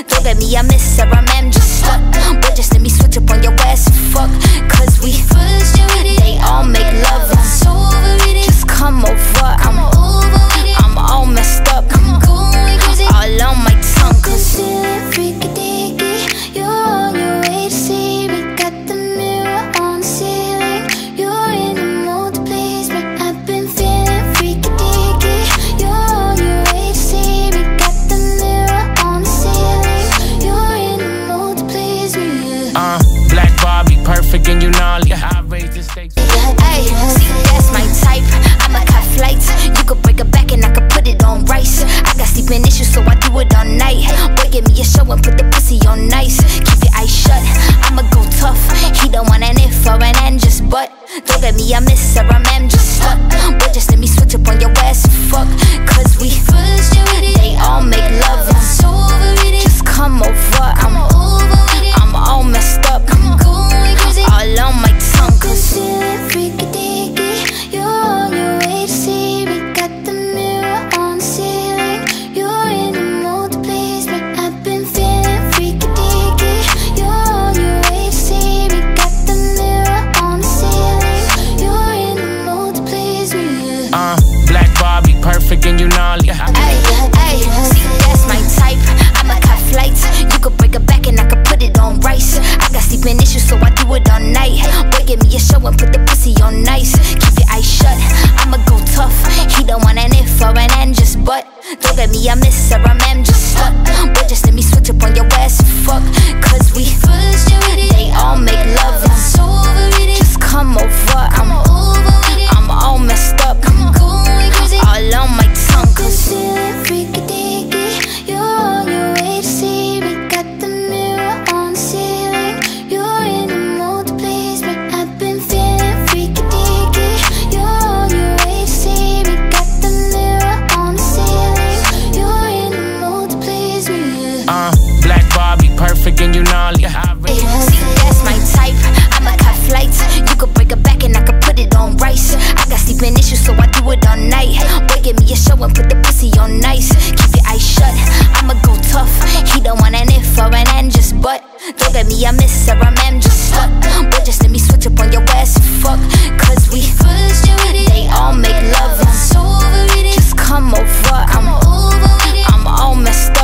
Don't get me, I miss her, I'm just stuck. But just let me switch up on your ass and fuck. Cause we first they all make love. Just come over, I'm all messed up. All on my tongue. Cause freaky dicky, you're on your way to see me. Got the mirror on the ceiling. You're in the mood to please me. I've been feeling freaky dicky. You're on your way to see me. Got the mirror on the ceiling. You're in the mood to please me. Black Barbie, perfect and you gnarly. I raise the stakes. Hey, see, that's my type. I'ma cut flights. You could break a back and I could put it on rice. I got sleeping issues, so I do it all night. Boy, give me a show and put the pussy on nice. Keep your eyes shut, I'ma go tough. He don't want an if or an and just but. Don't get me, I miss her, I'm just stuck. Boy, just let me switch up on your ass and fuck. Cause we first they all make love. Just come over, I'm all messed up. All on my tongue. Cause freaky dicky, you're on your way to see me. Got the mirror on the ceiling. You're in the mood to please me. I've been feeling freaky dicky. You're on your way to see me. Got the mirror on the ceiling. You're in the mood to please me. Black Barbie, perfect and you gnarly. Hey, see, that's my type. I'ma cut flights. You could break a back and I could put it on rice. I got sleeping issues, so I do it all night. Boy, give me a show and put the pussy on nice. Keep your eyes shut, I'ma go tough. He don't want an if or an and just but. Don't get me, I miss her, I'm just stuck. Boy, just let me switch up on your ass and fuck. Cause we first they all make love. Just come over, I'm all messed up. All on my tongue. Cause freaky dicky, you're on your way to see me. Got the mirror on the ceiling. You're in the mood to please me. I've been feeling freaky dicky. You're on your way to see me. Got the mirror on the ceiling. You're in the mood to please me. Black Barbie, perfect and you gnarly. see, that's my type. I'ma cut flights. You could break a back and I could put it on rice. I got sleeping issues, so I do it all night. Boy, give me a show and put the pussy on nice. Keep your eyes shut, I'ma go tough. He don't want an if or an and just but. Don't get me, I miss her, I'm just stuck. Boy, just let me switch up on your ass and fuck. Cause we first they all make love. Just come over, I'm all messed up.